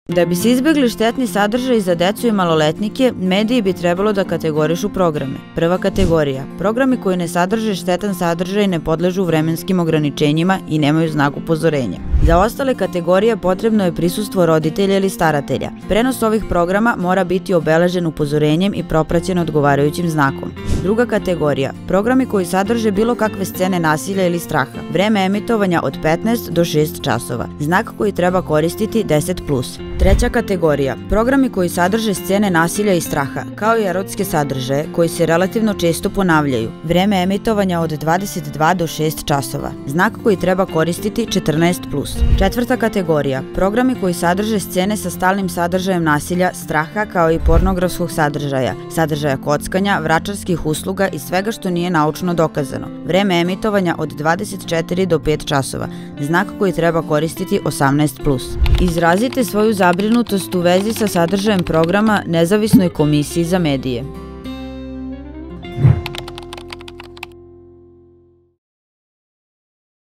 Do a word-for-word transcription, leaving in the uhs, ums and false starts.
Da bi se izbjegli štetni sadržaji za decu i maloletnike, mediji bi trebalo da kategorišu programe. Prva kategorija. Programi koji ne sadrže štetan sadržaj ne podležu vremenskim ograničenjima i nemaju znak upozorenja. Za ostale kategorije potrebno je prisustvo roditelja ili staratelja. Prenos ovih programa mora biti obeležen upozorenjem i propraćen odgovarajućim znakom. Druga kategorija. Programi koji sadrže bilo kakve scene nasilja ili straha. Vreme emitovanja od petnaest do šest časova. Znak koji treba koristiti deset plus. Treća kategorija. Programi koji sadrže scene nasilja i straha, kao i erotske sadržaje, koji se relativno često ponavljaju. Vreme emitovanja od dvadeset dva do šest časova. Znak koji treba koristiti četrnaest plus. Četvrta kategorija. Programi koji sadrže scene sa stalnim sadržajem nasilja, straha, kao i pornografskog sadržaja, sadržaja kockanja, vračarskih usluga i svega što nije naučno dokazano. Vreme emitovanja od dvadeset četiri do pet časova. Znak koji treba koristiti osamnaest plus. Izrazite svoju zabrinutost u vezi sa sadržajem programa nezavisnoj komisiji za medije.